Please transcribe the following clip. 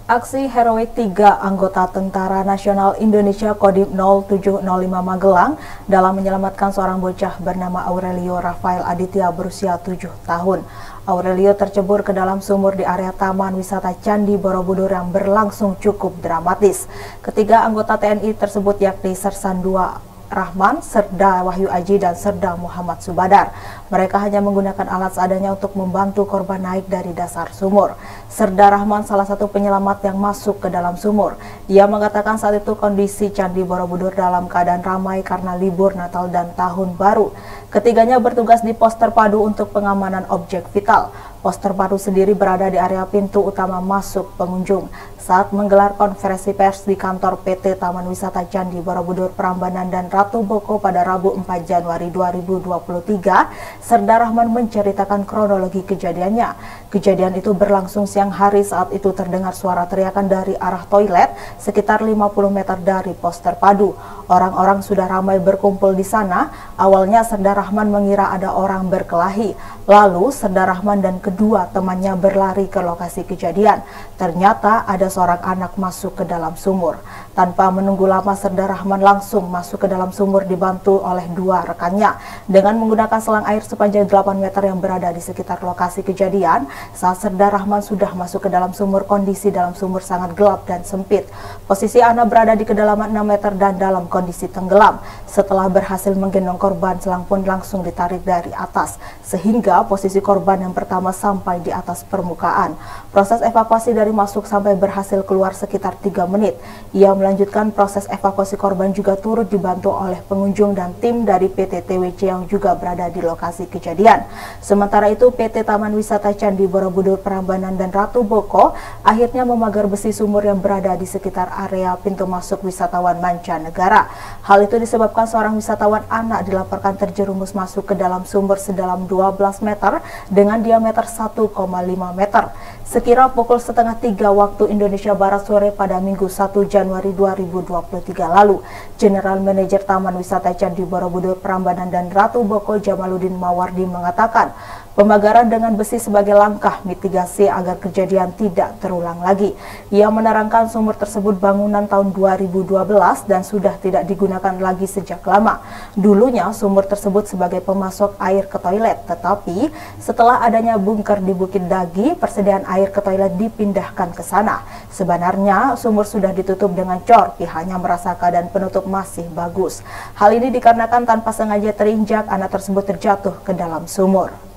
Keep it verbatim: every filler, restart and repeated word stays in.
Aksi heroik tiga anggota Tentara Nasional Indonesia Kodim nol tujuh nol lima Magelang dalam menyelamatkan seorang bocah bernama Aurelio Rafael Aditya berusia tujuh tahun. Aurelio tercebur ke dalam sumur di area Taman Wisata Candi Borobudur yang berlangsung cukup dramatis. Ketiga anggota T N I tersebut yakni Sersan dua Rahman, Serda Wahyu Aji, dan Serda Muhammad Subadar. Mereka hanya menggunakan alat seadanya untuk membantu korban naik dari dasar sumur. Serda Rahman salah satu penyelamat yang masuk ke dalam sumur. Ia mengatakan saat itu kondisi Candi Borobudur dalam keadaan ramai karena libur Natal dan Tahun Baru. Ketiganya bertugas di pos terpadu untuk pengamanan objek vital. Pos terpadu sendiri berada di area pintu utama masuk pengunjung. Saat menggelar konferensi pers di kantor P T Taman Wisata Candi Borobudur Prambanan dan Ratu Boko pada Rabu empat Januari dua ribu dua puluh tiga, Serda Rahman menceritakan kronologi kejadiannya. Kejadian itu berlangsung siang hari. Saat itu terdengar suara teriakan dari arah toilet sekitar lima puluh meter dari pos terpadu. Orang-orang sudah ramai berkumpul di sana. Awalnya Serda Rahman mengira ada orang berkelahi. Lalu Serda Rahman dan kedua temannya berlari ke lokasi kejadian. Ternyata ada seorang anak masuk ke dalam sumur. Tanpa menunggu lama, Serda Rahman langsung masuk ke dalam sumur dibantu oleh dua rekannya. Dengan menggunakan selang air sepanjang delapan meter yang berada di sekitar lokasi kejadian, saat Serda Rahman sudah masuk ke dalam sumur, kondisi dalam sumur sangat gelap dan sempit. Posisi anak berada di kedalaman enam meter dan dalam kondisi tenggelam. Setelah berhasil menggendong korban, selang pun langsung ditarik dari atas, sehingga posisi korban yang pertama sampai di atas permukaan. Proses evakuasi dari masuk sampai berhasil keluar sekitar tiga menit. Ia melanjutkan proses evakuasi korban juga turut dibantu oleh pengunjung dan tim dari P T T W C yang juga berada di lokasi kejadian. Sementara itu, P T Taman Wisata Candi Borobudur Prambanan dan Ratu Boko akhirnya memagar besi sumur yang berada di sekitar area pintu masuk wisatawan mancanegara. Hal itu disebabkan seorang wisatawan anak dilaporkan terjerumus masuk ke dalam sumur sedalam dua belas meter dengan diameter satu koma lima meter. Sekira pukul setengah tiga waktu Indonesia Barat sore pada Minggu satu Januari dua ribu dua puluh tiga lalu, General Manager Taman Wisata Candi Borobudur Prambanan dan Ratu Boko Jamaluddin Mawardi mengatakan, pembakaran dengan besi sebagai langkah mitigasi agar kejadian tidak terulang lagi. Ia menerangkan sumur tersebut bangunan tahun dua ribu dua belas dan sudah tidak digunakan lagi sejak lama. Dulunya sumur tersebut sebagai pemasok air ke toilet, tetapi setelah adanya bunker di Bukit Dagi, persediaan air ke toilet dipindahkan ke sana. Sebenarnya sumur sudah ditutup dengan cor, pihaknya merasa keadaan penutup masih bagus. Hal ini dikarenakan tanpa sengaja terinjak, anak tersebut terjatuh ke dalam sumur.